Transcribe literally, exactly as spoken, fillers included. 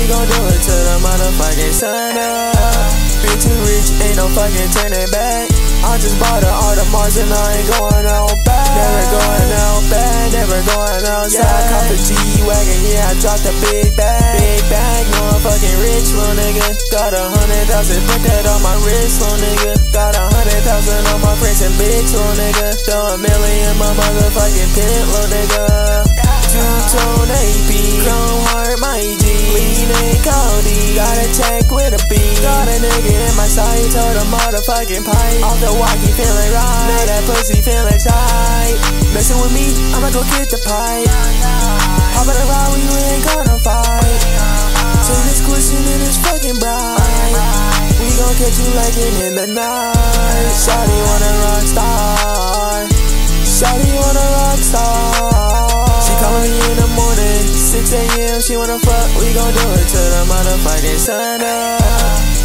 gon' do it till the motherfucking sun up. Been too rich, ain't no fucking turning back. I just bought an Audemars and I ain't going out back. Never going out back, never going outside. Yeah, I caught the G Wagon, yeah, I dropped a big bag. Big bag, motherfucking rich, little nigga. Got a hundred thousand, put that on my wrist, little nigga. Got a hundred thousand on my friends and bitch, little nigga. Throw a million, my motherfucking pent, little nigga. Two-tone A P, chrome heart, my G. Lean and codeine, got a check with a beat. Got a nigga in my sight, told a motherfucking pipe. Off the wocky feeling right, now that pussy feeling tight. Messing with me, I'ma go get the pipe. Hop in a ride when you ain't gonna fight. Turn this question and it's fucking bright. We gon' catch you lacking in the night. Shawty want a rockstar. Shawty want a rockstar. She callin' me in the morning, six A M she wanna fuck. We gon' do it till the motherfucking sun up.